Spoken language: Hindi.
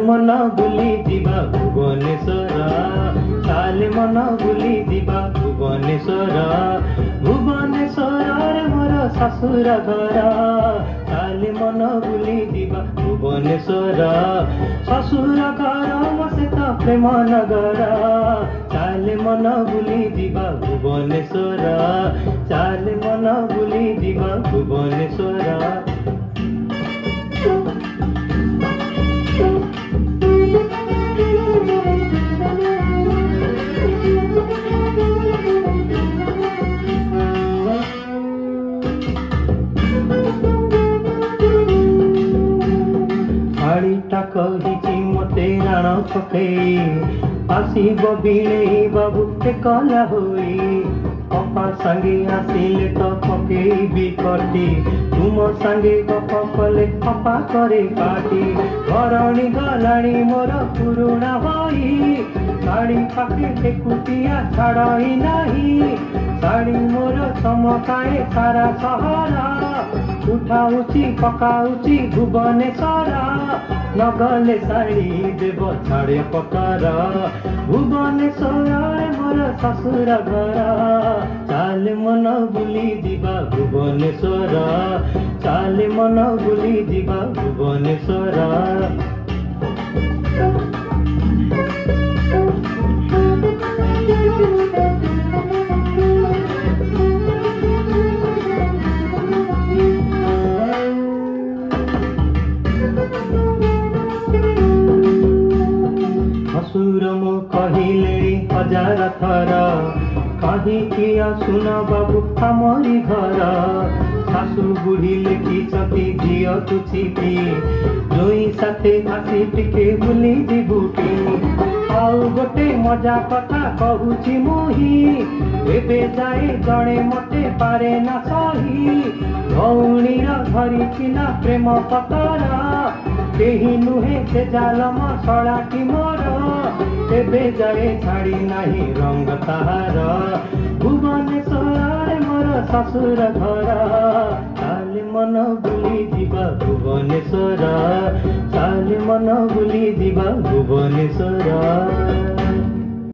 मन बुली दिबा भुवनेश्वर चाले मन बुली दिबा भुवनेश्वर भुवनेश्वर रे मोर ससुर घर चाले मन बुली दिबा भुवनेश्वर ससुर घर मसेत प्रेम नगर चाले मन बुली दिबा भुवनेश्वर चाले मन बुली दिबा भुवनेश्वर। शाड़ीटा कही मते राण पकई आसब बीणे बाबू कला होई अपा सांगे आसिले तो पकेबी कटी तुम सांगे गप कले अपा करे पाटी घरणी गलाणी मोर पुरुणा होई शाड़ी पाखे टेकुटिया छाड़ई नाही शाड़ी मोर चमकाए सारा सहरा उठाउची पकाउची भुवनेश्वर नगले शाड़ी देव छाड़े पकार भुवनेश्वर मोर ससुर घर चाले मन बुली दिबा भुवनेश्वर चाले मन बुली दिबा भुवनेश्वर। ससुर मो कहिले हजार थर कहीं किया सुन बाबू हमारी घर सासू बुढ़ी लिखी झील तुचिपी जोई साथे आसी टिके बुली जीबुटी आउ गोटे मजा कथा कहूची मुही एबे जाए जड़े मते पारे ना सही भौणी धरिकिना प्रेम पतरा केही नुहे से जालम सड़ाटी मोर एबे जाए छाड़ी नाही रंग ताहार भुवनेश्वर मोर ससुर घर चाले मन बुली दिबा भुवनेश्वर चाले मन बुली दिबा भुवनेश्वर।